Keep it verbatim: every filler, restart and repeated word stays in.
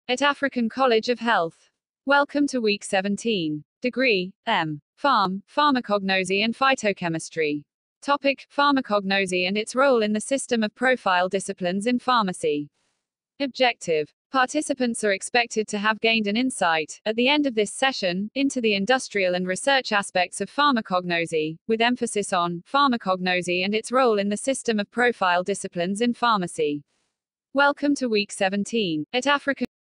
at African College of Health. Welcome to Week seventeen. Degree, M.Pharm, Pharmacognosy and Phytochemistry. Topic: Pharmacognosy and its role in the system of profile disciplines in pharmacy. Objective: participants are expected to have gained an insight, at the end of this session, into the industrial and research aspects of pharmacognosy, with emphasis on pharmacognosy and its role in the system of profile disciplines in pharmacy. Welcome to Week seventeen. At African